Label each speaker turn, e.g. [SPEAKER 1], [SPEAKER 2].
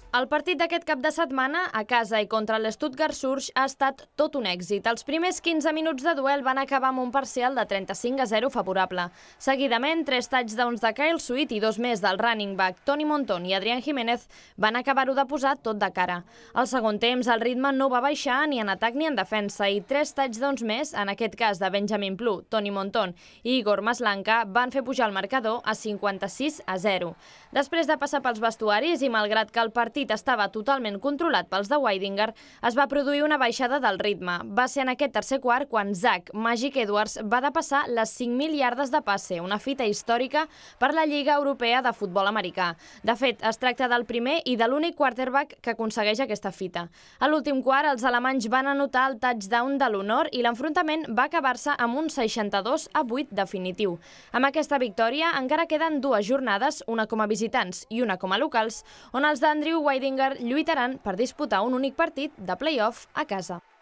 [SPEAKER 1] El partit d'aquest cap de setmana, a casa i contra l'Stuttgart Surge, ha estat tot un èxit. Els primers 15 minuts de duel van acabar amb un parcial de 35-0 favorable. Seguidament, 3 touchdowns de Kyle Sweet i 2 més del running back Tony Monton i Adrián Jiménez van acabar-ho de posar tot de cara. Al segon temps, el ritme no va baixar ni en atac ni en defensa i 3 touchdowns més, en aquest cas de Benjamin Plu, Tony Monton i Igor Maslanka, van fer pujar el marcador a 56-0. Després de passar pels vestuaris i malgrat que el partit estava totalment controlat pels de Weidinger, es va produir una baixada del ritme. Va ser en aquest tercer quart quan Zach Magic Edwards va depassar les 5.000 iardes de passe, una fita històrica per la Lliga Europea de Futbol Americà. De fet, es tracta del primer i de l'únic quarterback que aconsegueix aquesta fita. A l'últim quart, els alemanys van anotar el touchdown de l'honor i l'enfrontament va acabar-se amb un 62-8 definitiu. Amb aquesta victòria encara queden 2 jornades, una com a visitants i una com a locals, on els d'Andrew Weidinger lluitaran per disputar un únic partit de play-off a casa.